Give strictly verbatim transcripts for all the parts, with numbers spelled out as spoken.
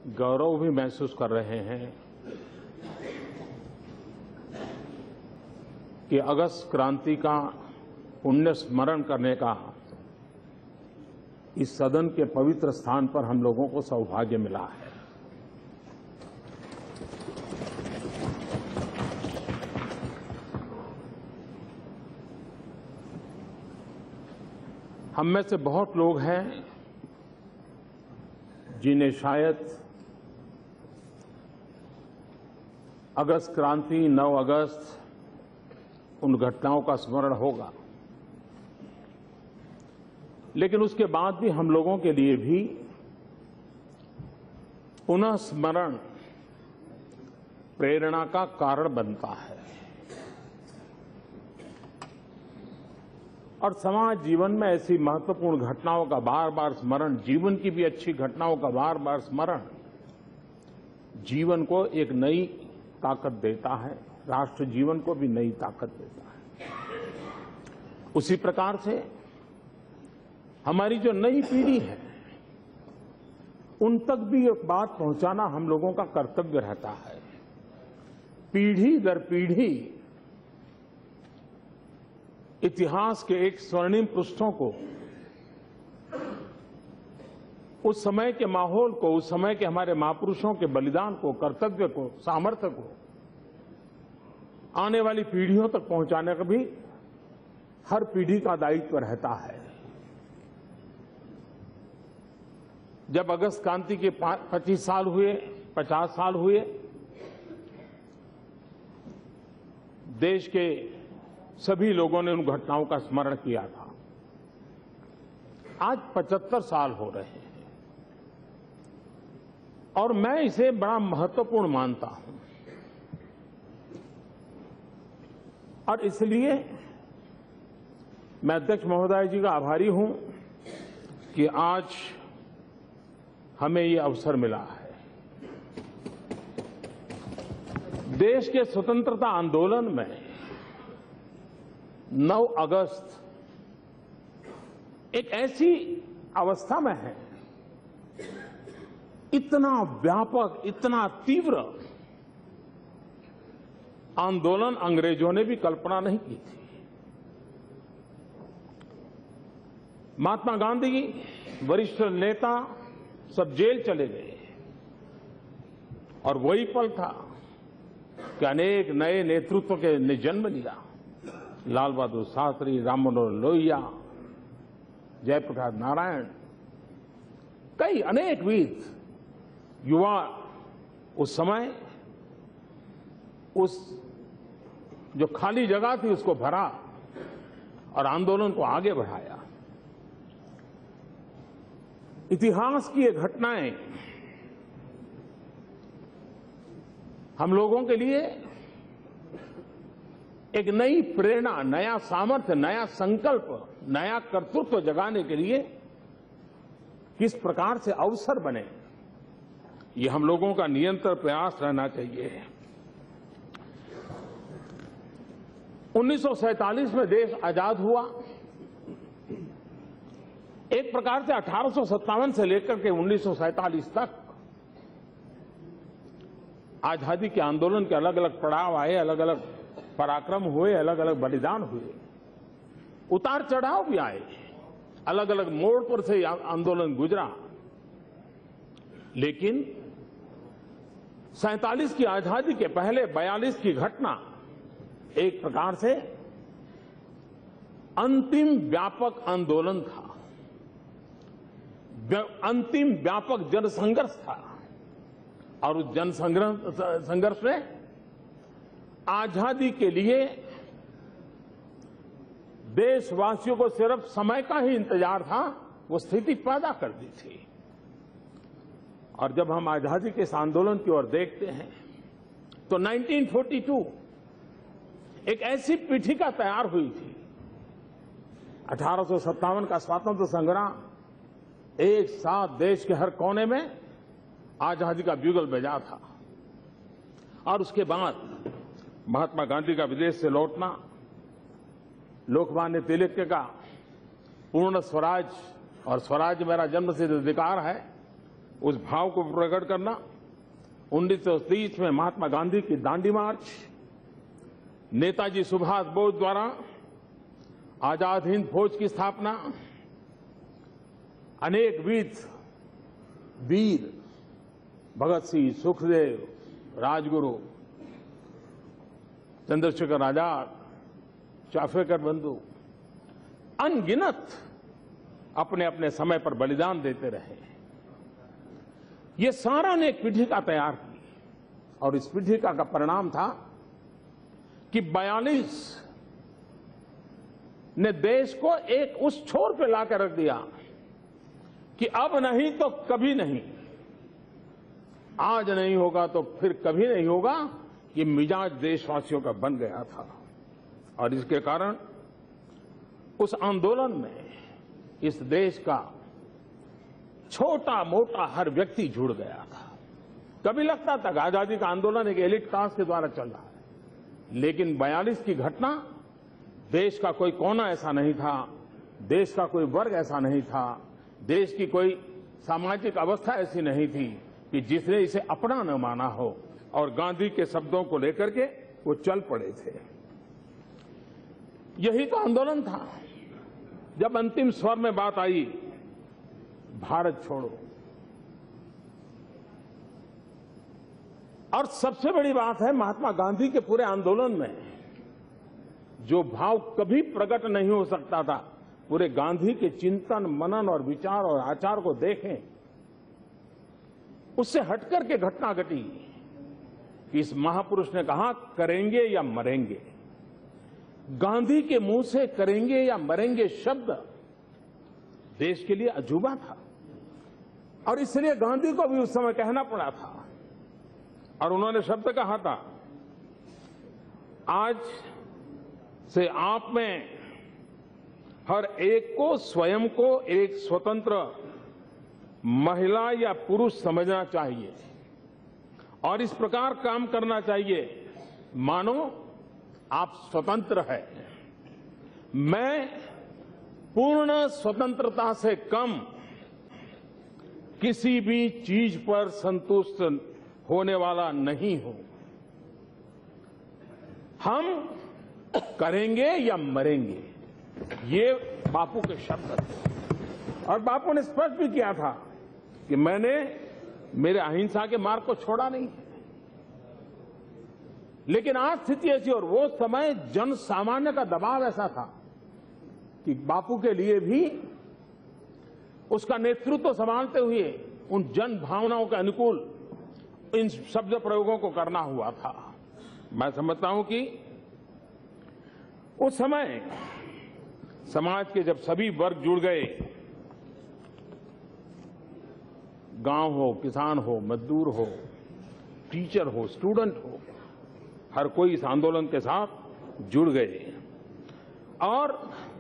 गौरव भी महसूस कर रहे हैं कि अगस्त क्रांति का पुण्य स्मरण करने का इस सदन के पवित्र स्थान पर हम लोगों को सौभाग्य मिला है। हम में से बहुत लोग हैं जिन्हें शायद अगस्त क्रांति, नौ अगस्त उन घटनाओं का स्मरण होगा, लेकिन उसके बाद भी हम लोगों के लिए भी पुनः स्मरण प्रेरणा का कारण बनता है और समाज जीवन में ऐसी महत्वपूर्ण घटनाओं का बार बार स्मरण, जीवन की भी अच्छी घटनाओं का बार बार स्मरण जीवन को एक नई ताकत देता है, राष्ट्र जीवन को भी नई ताकत देता है। उसी प्रकार से हमारी जो नई पीढ़ी है उन तक भी एक बात पहुंचाना हम लोगों का कर्तव्य रहता है। पीढ़ी दर पीढ़ी इतिहास के एक स्वर्णिम पृष्ठों को, उस समय के माहौल को, उस समय के हमारे महापुरुषों के बलिदान को, कर्तव्य को, सामर्थ्य को आने वाली पीढ़ियों तक पहुंचाने का भी हर पीढ़ी का दायित्व रहता है। जब अगस्त क्रांति के पच्चीस साल हुए, पचास साल हुए, देश के सभी लोगों ने उन घटनाओं का स्मरण किया था। आज पचहत्तर साल हो रहे हैं और मैं इसे बड़ा महत्वपूर्ण मानता हूं और इसलिए मैं अध्यक्ष महोदय जी का आभारी हूं कि आज हमें ये अवसर मिला है। देश के स्वतंत्रता आंदोलन में नौ अगस्त एक ऐसी अवस्था में है, इतना व्यापक, इतना तीव्र आंदोलन अंग्रेजों ने भी कल्पना नहीं की थी। महात्मा गांधी जी, वरिष्ठ नेता, सब जेल चले गए और वही पल था कि अनेक नए नेतृत्व के ने जन्म लिया। लाल बहादुर शास्त्री, राम मनोहर लोहिया, जयप्रकाश नारायण, कई अनेक वीर युवा उस समय उस जो खाली जगह थी उसको भरा और आंदोलन को आगे बढ़ाया। इतिहास की ये घटनाएं हम लोगों के लिए एक नई प्रेरणा, नया सामर्थ्य, नया संकल्प, नया कर्तृत्व जगाने के लिए किस प्रकार से अवसर बने, ये हम लोगों का निरंतर प्रयास रहना चाहिए। उन्नीस सौ सैंतालीस में देश आजाद हुआ। एक प्रकार से अठारह सौ सत्तावन से लेकर के उन्नीस सौ सैंतालीस तक आजादी के आंदोलन के अलग अलग पड़ाव आए, अलग अलग पराक्रम हुए, अलग अलग बलिदान हुए, उतार चढ़ाव भी आए, अलग अलग मोड़ पर से आंदोलन गुजरा। लेकिन सैंतालीस की आजादी के पहले बयालीस की घटना एक प्रकार से अंतिम व्यापक आंदोलन था, अंतिम व्यापक जनसंघर्ष था और उस जन संघर्ष में आजादी के लिए देशवासियों को सिर्फ समय का ही इंतजार था, वो स्थिति पैदा कर दी थी। और जब हम आजादी के इस आंदोलन की ओर देखते हैं तो उन्नीस सौ बयालीस एक ऐसी पीठिका तैयार हुई थी। अठारह सौ सत्तावन का स्वातंत्र संग्राम एक साथ देश के हर कोने में आजादी का ब्यूगल बजा था और उसके बाद महात्मा गांधी का विदेश से लौटना, लोकमान्य तिलक का पूर्ण स्वराज और स्वराज मेरा जन्मसिद्ध अधिकार है, उस भाव को प्रकट करना उन्नीस सौ तीस में महात्मा गांधी की दांडी मार्च, नेताजी सुभाष बोस द्वारा आजाद हिंद फौज की स्थापना, अनेक वीर वीर भगत सिंह, सुखदेव, राजगुरु, चंद्रशेखर आजाद, चाफेकर बंधु, अनगिनत अपने अपने समय पर बलिदान देते रहे। ये सारा ने एक पीठिका तैयार की और इस पीठिका का परिणाम था कि बयालीस ने देश को एक उस छोर पे लाकर रख दिया कि अब नहीं तो कभी नहीं, आज नहीं होगा तो फिर कभी नहीं होगा, कि मिजाज देशवासियों का बन गया था। और इसके कारण उस आंदोलन में इस देश का छोटा मोटा हर व्यक्ति जुड़ गया था। कभी लगता था कि आजादी का आंदोलन एक एलिट क्लास के द्वारा चल रहा है, लेकिन बयालीस की घटना, देश का कोई कोना ऐसा नहीं था, देश का कोई वर्ग ऐसा नहीं था, देश की कोई सामाजिक अवस्था ऐसी नहीं थी कि जिसने इसे अपना न माना हो, और गांधी के शब्दों को लेकर के वो चल पड़े थे। यही तो आंदोलन था। जब अंतिम स्वर में बात आई भारत छोड़ो, और सबसे बड़ी बात है महात्मा गांधी के पूरे आंदोलन में जो भाव कभी प्रकट नहीं हो सकता था, पूरे गांधी के चिंतन, मनन और विचार और आचार को देखें, उससे हटकर के घटना घटी कि इस महापुरुष ने कहा करेंगे या मरेंगे। गांधी के मुंह से करेंगे या मरेंगे शब्द देश के लिए अजूबा था, और इसलिए गांधी को भी उस समय कहना पड़ा था। और उन्होंने शब्द कहा था, आज से आप में हर एक को स्वयं को एक स्वतंत्र महिला या पुरुष समझना चाहिए और इस प्रकार काम करना चाहिए मानो आप स्वतंत्र है। मैं पूर्ण स्वतंत्रता से कम किसी भी चीज पर संतुष्ट होने वाला नहीं हूं। हम करेंगे या मरेंगे, ये बापू के शब्द थे। और बापू ने स्पष्ट भी किया था कि मैंने मेरे अहिंसा के मार्ग को छोड़ा नहीं है। लेकिन आज स्थिति ऐसी, और वो समय जन सामान्य का दबाव ऐसा था कि बापू के लिए भी उसका नेतृत्व संभालते हुए उन जन भावनाओं के अनुकूल इन शब्द प्रयोगों को करना हुआ था। मैं समझता हूं कि उस समय समाज के जब सभी वर्ग जुड़ गए, गांव हो, किसान हो, मजदूर हो, टीचर हो, स्टूडेंट हो, हर कोई इस आंदोलन के साथ जुड़ गए और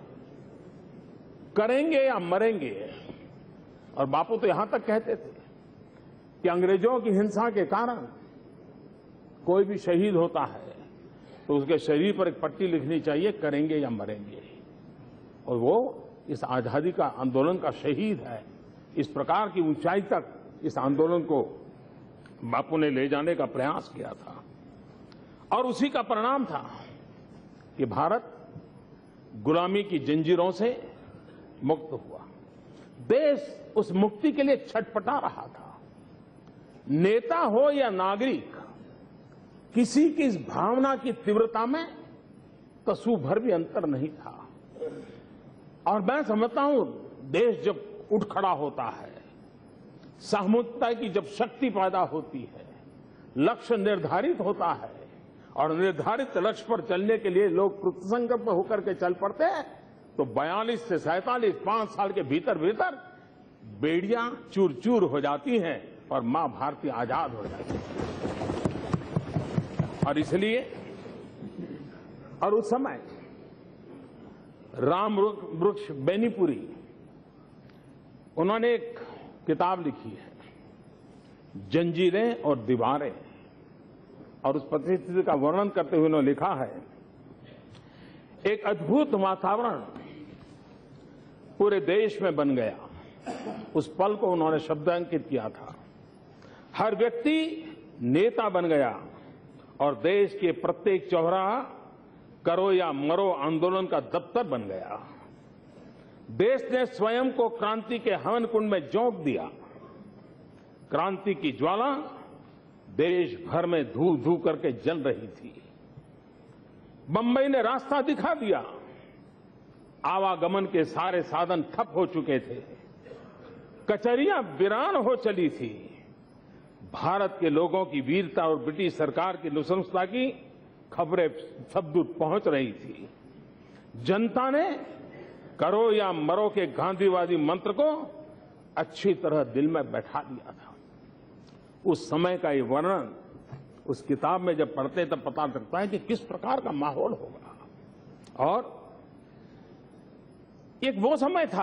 करेंगे या मरेंगे। और बापू तो यहां तक कहते थे कि अंग्रेजों की हिंसा के कारण कोई भी शहीद होता है तो उसके शरीर पर एक पट्टी लिखनी चाहिए, करेंगे या मरेंगे। और वो इस आजादी का आंदोलन का शहीद है। इस प्रकार की ऊंचाई तक इस आंदोलन को बापू ने ले जाने का प्रयास किया था, और उसी का परिणाम था कि भारत गुलामी की जंजीरों से मुक्त हुआ। देश उस मुक्ति के लिए छटपटा रहा था। नेता हो या नागरिक, किसी की इस भावना की तीव्रता में कसू भर भी अंतर नहीं था। और मैं समझता हूं, देश जब उठ खड़ा होता है, सामूहिकता की जब शक्ति पैदा होती है, लक्ष्य निर्धारित होता है और निर्धारित लक्ष्य पर चलने के लिए लोग कृतसंकल्प होकर के चल पड़ते हैं, तो बयालीस से सैंतालीस पांच साल के भीतर भीतर बेड़ियां चूर चूर हो जाती हैं और मां भारती आजाद हो जाती है। और इसलिए, और उस समय राम वृक्ष बेनीपुरी, उन्होंने एक किताब लिखी है, जंजीरें और दीवारें, और उस परिस्थिति का वर्णन करते हुए उन्होंने लिखा है, एक अद्भुत वातावरण पूरे देश में बन गया। उस पल को उन्होंने शब्दांकित किया था। हर व्यक्ति नेता बन गया और देश के प्रत्येक चौराहा करो या मरो आंदोलन का दफ्तर बन गया। देश ने स्वयं को क्रांति के हवन कुंड में झोंक दिया। क्रांति की ज्वाला देश भर में धू धू करके जल रही थी। बंबई ने रास्ता दिखा दिया। आवागमन के सारे साधन ठप हो चुके थे। कचहरियां वीरान हो चली थी। भारत के लोगों की वीरता और ब्रिटिश सरकार की नृशंसता की खबरें सब दूर पहुंच रही थी। जनता ने करो या मरो के गांधीवादी मंत्र को अच्छी तरह दिल में बैठा दिया था। उस समय का ये वर्णन उस किताब में जब पढ़ते तब पता लगता है कि किस प्रकार का माहौल होगा। और एक वो समय था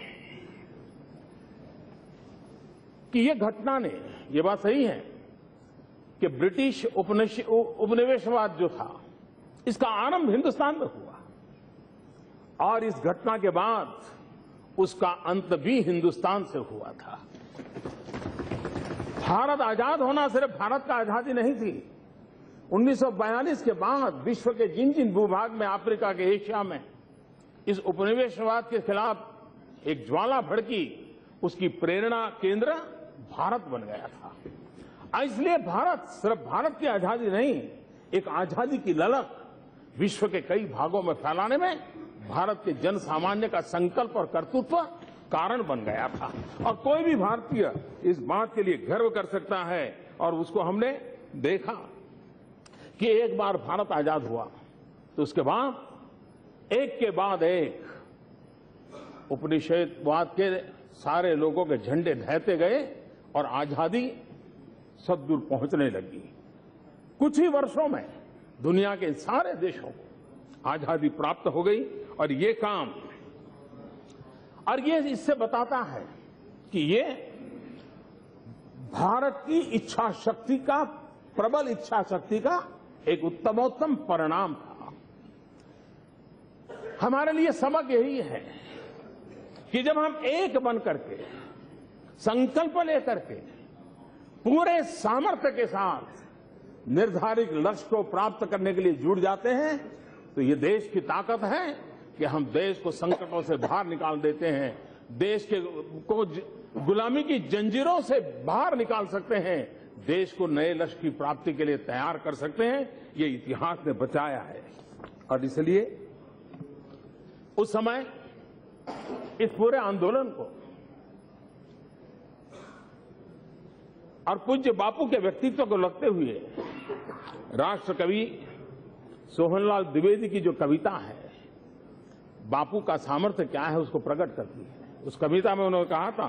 कि ये घटना ने, ये बात सही है कि ब्रिटिश उपनिवेशवाद जो था इसका आरंभ हिंदुस्तान में हुआ और इस घटना के बाद उसका अंत भी हिंदुस्तान से हुआ था। भारत आजाद होना सिर्फ भारत का आजादी नहीं थी। उन्नीस सौ बयालीस के बाद विश्व के जिन जिन भूभाग में, अफ्रीका के, एशिया में इस उपनिवेशवाद के खिलाफ एक ज्वाला भड़की, उसकी प्रेरणा केंद्र भारत बन गया था। इसलिए भारत सिर्फ भारत की आजादी नहीं, एक आजादी की ललक विश्व के कई भागों में फैलाने में भारत के जन सामान्य का संकल्प और कर्तृत्व कारण बन गया था। और कोई भी भारतीय इस बात के लिए गर्व कर सकता है। और उसको हमने देखा कि एक बार भारत आजाद हुआ तो उसके बाद एक के बाद एक उपनिवेशवाद के सारे लोगों के झंडे ढहते गए और आजादी सब दूर पहुंचने लगी। कुछ ही वर्षों में दुनिया के सारे देशों को आजादी प्राप्त हो गई। और ये काम, और ये इससे बताता है कि ये भारत की इच्छा शक्ति का, प्रबल इच्छा शक्ति का एक उत्तमोत्तम परिणाम था। हमारे लिए सबक यही है कि जब हम एक बन करके, संकल्प लेकर के, पूरे सामर्थ्य के साथ निर्धारित लक्ष्य को प्राप्त करने के लिए जुड़ जाते हैं तो ये देश की ताकत है कि हम देश को संकटों से बाहर निकाल देते हैं, देश के को गुलामी की जंजीरों से बाहर निकाल सकते हैं, देश को नए लक्ष्य की प्राप्ति के लिए तैयार कर सकते हैं। ये इतिहास ने बचाया है। और इसलिए उस समय इस पूरे आंदोलन को और पूज्य बापू के व्यक्तित्व को लगते हुए राष्ट्र कवि सोहनलाल द्विवेदी की जो कविता है, बापू का सामर्थ्य क्या है उसको प्रकट करती है। उस कविता में उन्होंने कहा था,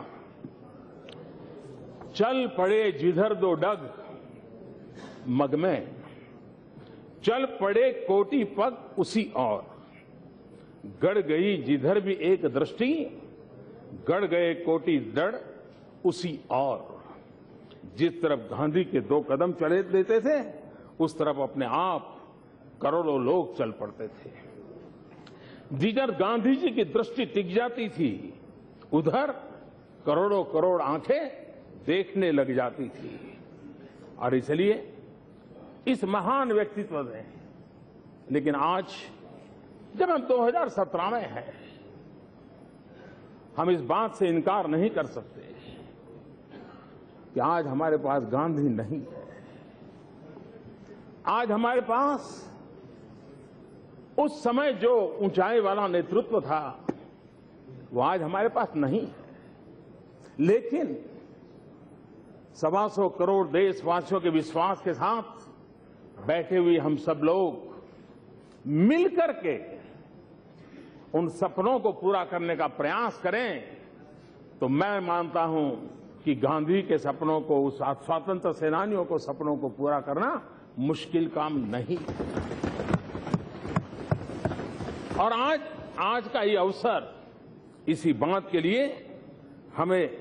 चल पड़े जिधर दो डग मग में, चल पड़े कोटि पग उसी और, गड़ गई जिधर भी एक दृष्टि, गड़ गए कोटि दड़ उसी और। जिस तरफ गांधी के दो कदम चले देते थे उस तरफ अपने आप करोड़ों लोग चल पड़ते थे। जिधर गांधी जी की दृष्टि टिक जाती थी उधर करोड़ों करोड़ आंखें देखने लग जाती थी। और इसलिए इस महान व्यक्तित्व ने, लेकिन आज जब हम दो हज़ार सत्रह में हैं, हम इस बात से इनकार नहीं कर सकते कि आज हमारे पास गांधी नहीं है। आज हमारे पास उस समय जो ऊंचाई वाला नेतृत्व था वो आज हमारे पास नहीं है। लेकिन सवा सौ करोड़ देशवासियों के विश्वास के साथ बैठे हुए हम सब लोग मिलकर के उन सपनों को पूरा करने का प्रयास करें तो मैं मानता हूं कि गांधी के सपनों को, उस स्वतंत्र सेनानियों को सपनों को पूरा करना मुश्किल काम नहीं। और आज आज का ये अवसर इसी बात के लिए हमें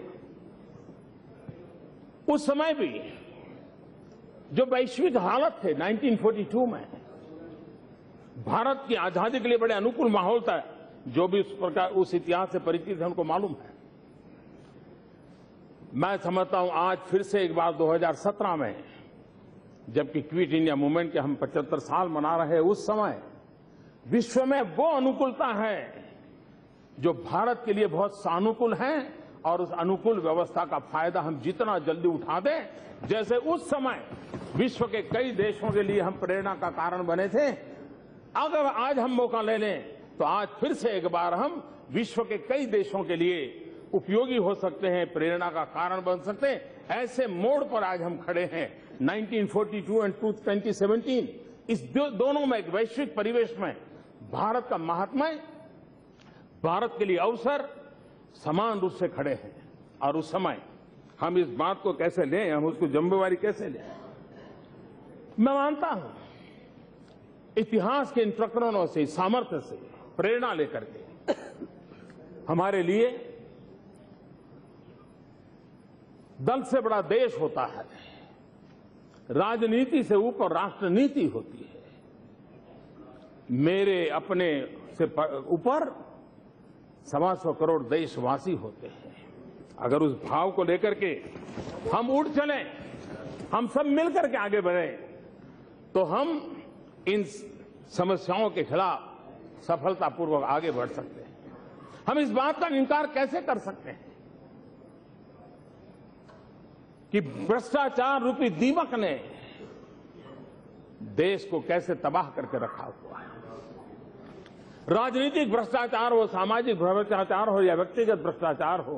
उस समय भी जो वैश्विक हालत थे उन्नीस सौ बयालीस में, भारत की आजादी के लिए बड़े अनुकूल माहौल था। जो भी उस प्रकार उस इतिहास से परिचित है उनको मालूम है। मैं समझता हूं आज फिर से एक बार दो हज़ार सत्रह में जबकि क्विट इंडिया मूवमेंट के हम पचहत्तर साल मना रहे हैं, उस समय विश्व में वो अनुकूलता है जो भारत के लिए बहुत सानुकूल है और उस अनुकूल व्यवस्था का फायदा हम जितना जल्दी उठा दें, जैसे उस समय विश्व के कई देशों के लिए हम प्रेरणा का कारण बने थे, अगर आज हम मौका ले लें तो आज फिर से एक बार हम विश्व के कई देशों के लिए उपयोगी हो सकते हैं, प्रेरणा का कारण बन सकते हैं। ऐसे मोड़ पर आज हम खड़े हैं। उन्नीस सौ बयालीस एंड दो हज़ार सत्रह, इस दो, दोनों में एक वैश्विक परिवेश में भारत का महात्म्य, भारत के लिए अवसर समान रूप से खड़े हैं। और उस समय हम इस बात को कैसे लें, हम उसको जिम्मेवारी कैसे लें। मैं मानता हूं इतिहास के इन प्रकरणों से, सामर्थ्य से प्रेरणा लेकर के हमारे लिए दल से बड़ा देश होता है, राजनीति से ऊपर राष्ट्रनीति होती है। मेरे अपने से ऊपर सवा सौ करोड़ देशवासी होते हैं। अगर उस भाव को लेकर के हम उठ चलें, हम सब मिलकर के आगे बढ़ें, तो हम इन समस्याओं के खिलाफ सफलतापूर्वक आगे बढ़ सकते हैं। हम इस बात का इनकार कैसे कर सकते हैं कि भ्रष्टाचार रूपी दीमक ने देश को कैसे तबाह करके रखा हुआ है। राजनीतिक भ्रष्टाचार हो, सामाजिक भ्रष्टाचार हो या व्यक्तिगत भ्रष्टाचार हो,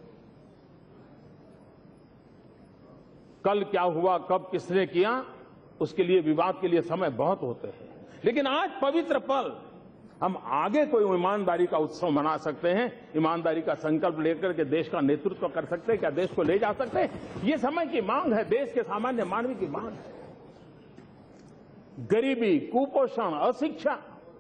कल क्या हुआ, कब किसने किया, उसके लिए विवाद के लिए समय बहुत होते हैं। लेकिन आज पवित्र पल, हम आगे कोई ईमानदारी का उत्सव मना सकते हैं, ईमानदारी का संकल्प लेकर के देश का नेतृत्व कर सकते हैं, क्या देश को ले जा सकते हैं। ये समय की मांग है, देश के सामान्य मानव की मांग है। गरीबी, कुपोषण, अशिक्षा,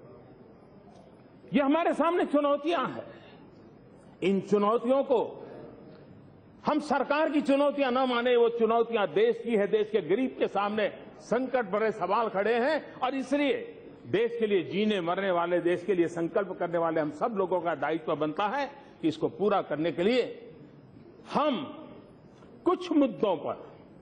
ये हमारे सामने चुनौतियां हैं। इन चुनौतियों को हम सरकार की चुनौतियां न माने, वो चुनौतियां देश की है। देश के गरीब के सामने संकट भरे सवाल खड़े हैं और इसलिए देश के लिए जीने मरने वाले, देश के लिए संकल्प करने वाले हम सब लोगों का दायित्व बनता है कि इसको पूरा करने के लिए हम कुछ मुद्दों पर,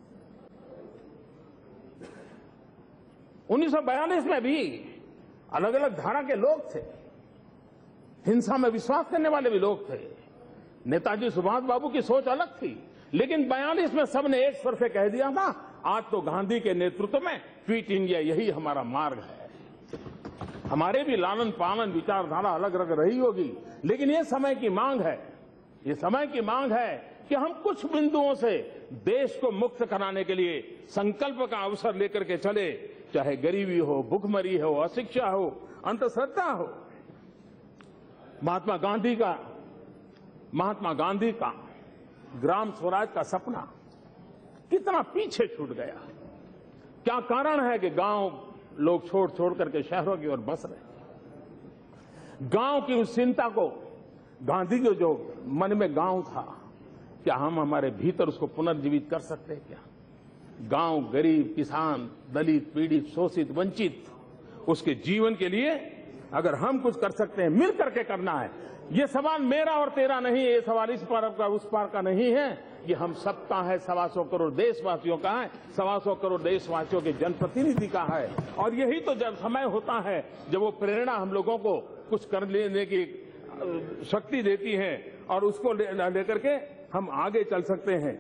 उन्नीस सौ बयालीस में भी अलग अलग धारा के लोग थे, हिंसा में विश्वास करने वाले भी लोग थे। नेताजी सुभाष बाबू की सोच अलग थी, लेकिन बयालीस में सबने एक स्वर से कह दिया था, आज तो गांधी के नेतृत्व में क्विट इंडिया यही हमारा मार्ग है। हमारे भी लालन पालन विचारधारा अलग अलग रही होगी, लेकिन ये समय की मांग है, ये समय की मांग है कि हम कुछ बिंदुओं से देश को मुक्त कराने के लिए संकल्प का अवसर लेकर के चले, चाहे गरीबी हो, भुखमरी हो, अशिक्षा हो, अंधश्रद्धा हो। महात्मा गांधी का महात्मा गांधी का ग्राम स्वराज का सपना कितना पीछे छूट गया। क्या कारण है कि गांव लोग छोड़ छोड़ करके शहरों की ओर बस रहे। गांव की उस चिंता को, गांधी के जो मन में गांव था, क्या हम हमारे भीतर उसको पुनर्जीवित कर सकते हैं क्या? गांव, गरीब, किसान, दलित, पीड़ित, शोषित, वंचित, उसके जीवन के लिए अगर हम कुछ कर सकते हैं, मिल करके करना है। ये सवाल मेरा और तेरा नहीं है, ये सवाल इस पार का उस पार का नहीं है, ये हम सबका है, सवा सौ करोड़ देशवासियों का है, सवा सौ करोड़ देशवासियों के जनप्रतिनिधि का है। और यही तो जब समय होता है जब वो प्रेरणा हम लोगों को कुछ कर लेने की शक्ति देती है और उसको लेकर के हम आगे चल सकते हैं।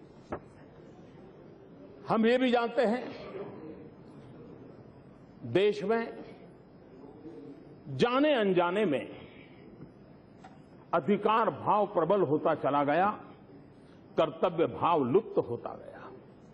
हम ये भी जानते हैं देश में जाने अनजाने में अधिकार भाव प्रबल होता चला गया, कर्तव्य भाव लुप्त होता गया।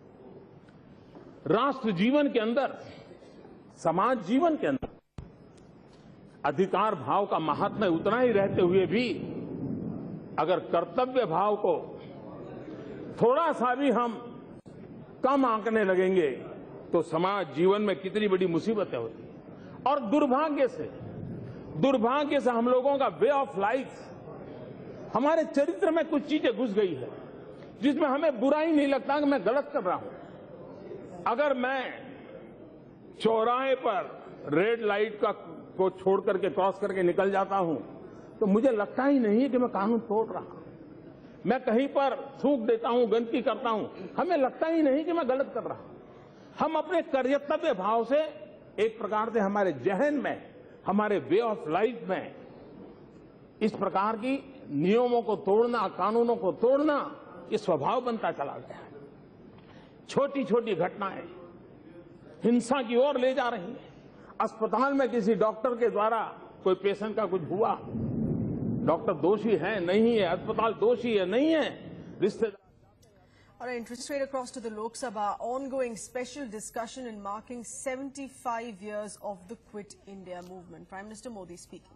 राष्ट्र जीवन के अंदर, समाज जीवन के अंदर अधिकार भाव का महात्म्य उतना ही रहते हुए भी अगर कर्तव्य भाव को थोड़ा सा भी हम कम आंकने लगेंगे तो समाज जीवन में कितनी बड़ी मुसीबतें होती हैं। और दुर्भाग्य से दुर्भाग्य से हम लोगों का वे ऑफ लाइफ, हमारे चरित्र में कुछ चीजें घुस गई है जिसमें हमें बुरा ही नहीं लगता कि मैं गलत कर रहा हूं। अगर मैं चौराहे पर रेड लाइट का को छोड़ करके क्रॉस करके निकल जाता हूं तो मुझे लगता ही नहीं है कि मैं कानून तोड़ रहा हूं। मैं कहीं पर थूक देता हूं, गंदगी करता हूं, हमें लगता ही नहीं कि मैं गलत कर रहा हूं। हम अपने कर्तव्य भाव से एक प्रकार से हमारे जहन में, हमारे वे ऑफ लाइफ में इस प्रकार की नियमों को तोड़ना, कानूनों को तोड़ना, ये स्वभाव बनता चला गया है। छोटी छोटी घटनाएं हिंसा की ओर ले जा रही हैं। अस्पताल में किसी डॉक्टर के द्वारा कोई पेशेंट का कुछ हुआ, डॉक्टर दोषी है नहीं है, अस्पताल दोषी है नहीं है, रिश्तेदार। All right, interest straight across to the Lok Sabha, ongoing special discussion in marking seventy-five years of the Quit India movement. Prime Minister Modi speaking.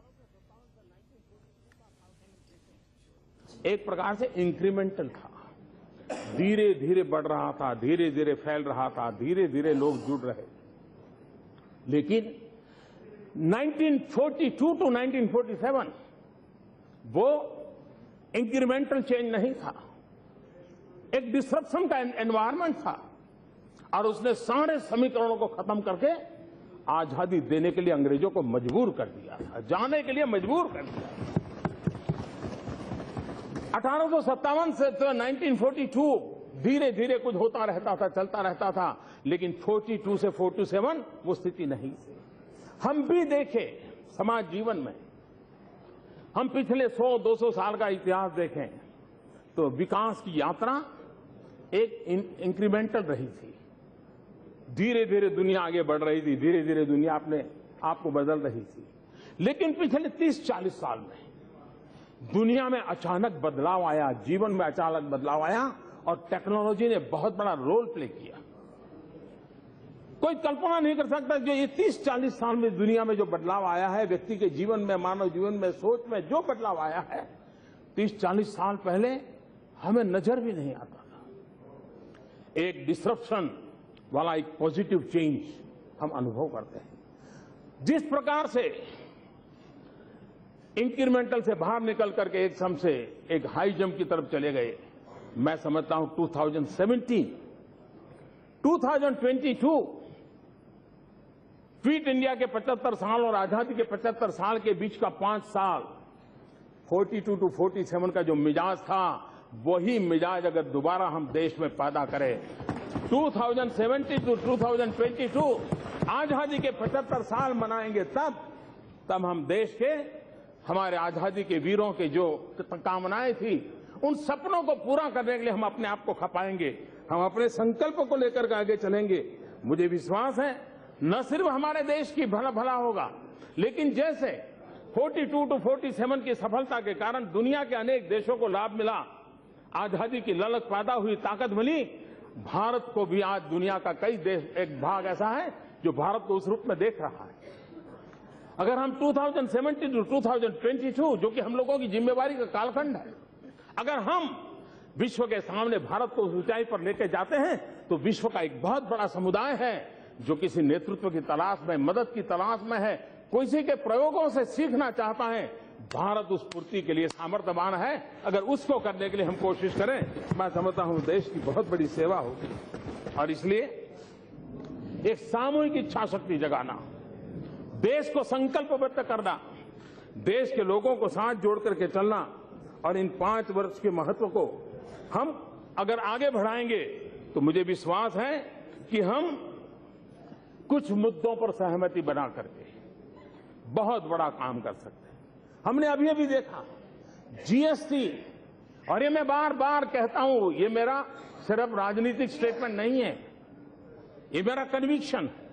एक प्रकार से इंक्रीमेंटल था, धीरे धीरे बढ़ रहा था, धीरे धीरे फैल रहा था, धीरे धीरे लोग जुड़ रहे। लेकिन nineteen forty two to nineteen forty seven वो इंक्रीमेंटल चेंज नहीं था, एक डिस्ट्रप्शन का एनवायरमेंट था और उसने सारे समीकरणों को खत्म करके आजादी देने के लिए अंग्रेजों को मजबूर कर दिया था, जाने के लिए मजबूर कर दिया। अठारह सौ सत्तावन से तो नाइनटीन फोर्टी टू धीरे धीरे कुछ होता रहता था, चलता रहता था, लेकिन फोर्टी टू से फोर्टी सेवन वो स्थिति नहीं थी। हम भी देखें समाज जीवन में, हम पिछले सौ दो सौ साल का इतिहास देखें तो विकास की यात्रा एक इंक्रीमेंटल रही थी। धीरे धीरे दुनिया आगे बढ़ रही थी, धीरे धीरे दुनिया अपने आप को बदल रही थी। लेकिन पिछले तीस चालीस साल में दुनिया में अचानक बदलाव आया, जीवन में अचानक बदलाव आया और टेक्नोलॉजी ने बहुत बड़ा रोल प्ले किया। कोई कल्पना नहीं कर सकता जो ये तीस चालीस साल में दुनिया में जो बदलाव आया है, व्यक्ति के जीवन में, मानव जीवन में, सोच में जो बदलाव आया है, तीस चालीस साल पहले हमें नजर भी नहीं आता था। एक डिस्ट्रप्शन वाला एक पॉजिटिव चेंज हम अनुभव करते हैं। जिस प्रकार से इंक्रीमेंटल से बाहर निकल करके एक सम से एक हाई जंप की तरफ चले गए, मैं समझता हूं two thousand seventeen, two thousand twenty two quit India के पचहत्तर साल और आजादी के पचहत्तर साल के बीच का पांच साल, forty two to forty seven का जो मिजाज था, वही मिजाज अगर दोबारा हम देश में पैदा करें, two thousand seventeen to two thousand twenty two आजादी के पचहत्तर साल मनाएंगे, तब तब हम देश के, हमारे आजादी के वीरों के जो कामनाएं थी, उन सपनों को पूरा करने के लिए हम अपने आप को खपाएंगे, हम अपने संकल्प को लेकर के आगे चलेंगे। मुझे विश्वास है न सिर्फ हमारे देश की भला भला होगा, लेकिन जैसे forty two to forty seven की सफलता के कारण दुनिया के अनेक देशों को लाभ मिला, आजादी की ललक पैदा हुई, ताकत मिली, भारत को भी आज दुनिया का कई देश, एक भाग ऐसा है जो भारत को उस रूप में देख रहा है। अगर हम two thousand seventeen to two thousand twenty two, जो कि हम लोगों की जिम्मेवारी का कालखंड है, अगर हम विश्व के सामने भारत को उस ऊंचाई पर लेकर जाते हैं, तो विश्व का एक बहुत बड़ा समुदाय है जो किसी नेतृत्व की तलाश में, मदद की तलाश में है, किसी के प्रयोगों से सीखना चाहता है। भारत उस पूर्ति के लिए सामर्थ्यवान है। अगर उसको करने के लिए हम कोशिश करें, मैं समझता हूं देश की बहुत बड़ी सेवा होगी। और इसलिए एक सामूहिक इच्छा शक्ति जगाना, देश को संकल्पबद्ध करना, देश के लोगों को साथ जोड़ करके चलना, और इन पांच वर्ष के महत्व को हम अगर आगे बढ़ाएंगे तो मुझे विश्वास है कि हम कुछ मुद्दों पर सहमति बना करके बहुत बड़ा काम कर सकते हैं। हमने अभी अभी देखा जीएसटी, और ये मैं बार बार कहता हूं, ये मेरा सिर्फ राजनीतिक स्टेटमेंट नहीं है, ये मेरा कन्विक्शन है।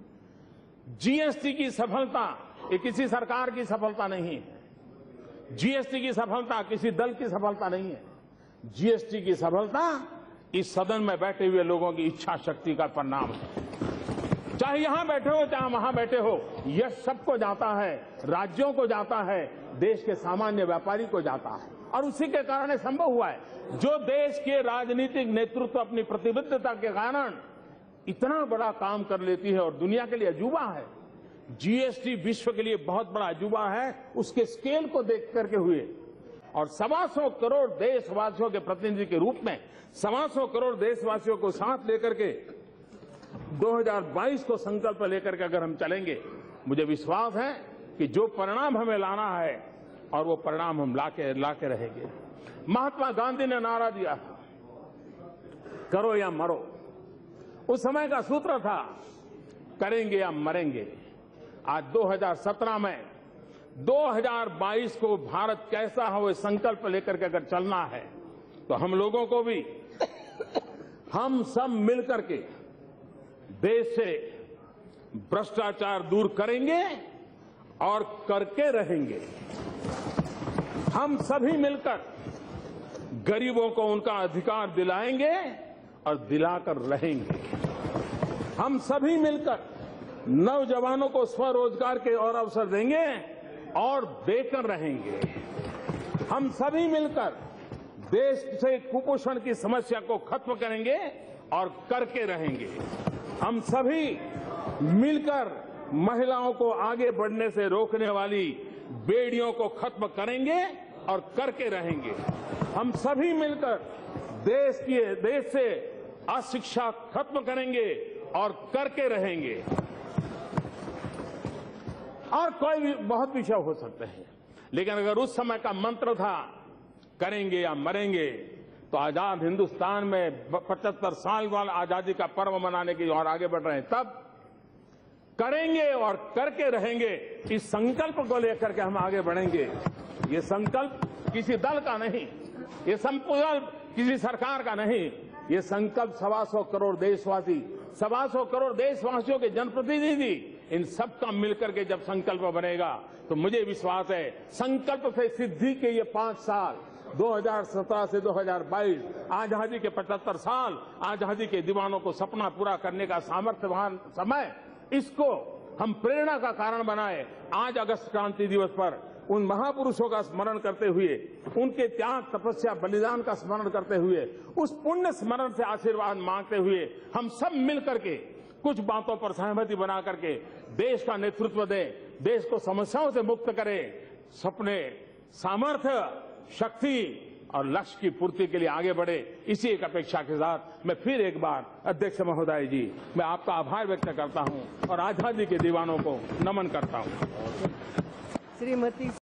जीएसटी की सफलता ये किसी सरकार की सफलता नहीं है, जीएसटी की सफलता किसी दल की सफलता नहीं है, जीएसटी की सफलता इस सदन में बैठे हुए लोगों की इच्छा शक्ति का परिणाम है। चाहे यहां बैठे हो, चाहे वहां बैठे हो, यह सबको जाता है, राज्यों को जाता है, देश के सामान्य व्यापारी को जाता है, और उसी के कारण संभव हुआ है। जो देश के राजनीतिक नेतृत्व अपनी प्रतिबद्धता के कारण इतना बड़ा काम कर लेती है और दुनिया के लिए अजूबा है, जीएसटी विश्व के लिए बहुत बड़ा अजूबा है, उसके स्केल को देख करके हुए। और सवा सौ करोड़ देशवासियों के प्रतिनिधि के रूप में सवा सौ करोड़ देशवासियों को साथ लेकर के दो हज़ार बाईस को संकल्प लेकर के अगर हम चलेंगे, मुझे विश्वास है कि जो परिणाम हमें लाना है, और वो परिणाम हम लाके लाके रहेंगे। महात्मा गांधी ने नारा दिया था, करो या मरो। उस समय का सूत्र था, करेंगे या मरेंगे। आज दो हज़ार सत्रह में दो हज़ार बाईस को भारत कैसा हो, ये संकल्प लेकर के अगर चलना है तो हम लोगों को भी, हम सब मिलकर के देश से भ्रष्टाचार दूर करेंगे और करके रहेंगे। हम सभी मिलकर गरीबों को उनका अधिकार दिलाएंगे और दिलाकर रहेंगे। हम सभी मिलकर नौजवानों को स्वरोजगार के और अवसर देंगे और देकर रहेंगे। हम सभी मिलकर देश से कुपोषण की समस्या को खत्म करेंगे और करके रहेंगे। हम सभी मिलकर महिलाओं को आगे बढ़ने से रोकने वाली बेड़ियों को खत्म करेंगे और करके रहेंगे। हम सभी मिलकर देश की देश से अशिक्षा खत्म करेंगे और करके रहेंगे। और कोई भी बहुत विषय हो सकते हैं, लेकिन अगर उस समय का मंत्र था करेंगे या मरेंगे, तो आजाद हिंदुस्तान में पचहत्तर साल वाला आजादी का पर्व मनाने की ओर आगे बढ़ रहे हैं, तब करेंगे और करके रहेंगे, इस संकल्प को लेकर के हम आगे बढ़ेंगे। ये संकल्प किसी दल का नहीं, ये संकल्प किसी सरकार का नहीं, ये संकल्प सवा सौ करोड़ देशवासी, सवा सौ करोड़ देशवासियों के जनप्रतिनिधि, इन सबका मिलकर के जब संकल्प बनेगा तो मुझे विश्वास है संकल्प से सिद्धि के ये पांच साल दो हज़ार सत्रह से दो हज़ार बाईस आजादी के पचहत्तर साल, आजादी के दीवानों को सपना पूरा करने का सामर्थ्यवान समय, इसको हम प्रेरणा का कारण बनाए। आज अगस्त क्रांति दिवस पर उन महापुरुषों का स्मरण करते हुए, उनके त्याग, तपस्या, बलिदान का स्मरण करते हुए, उस पुण्य स्मरण से आशीर्वाद मांगते हुए हम सब मिलकर के कुछ बातों पर सहमति बना करके देश का नेतृत्व दें, देश को समस्याओं से मुक्त करें, सपने, सामर्थ्य, शक्ति और लक्ष्य की पूर्ति के लिए आगे बढ़े। इसी एक अपेक्षा के साथ मैं फिर एक बार अध्यक्ष महोदय जी, मैं आपका आभार व्यक्त करता हूं और आजादी के दीवानों को नमन करता हूं। श्रीमती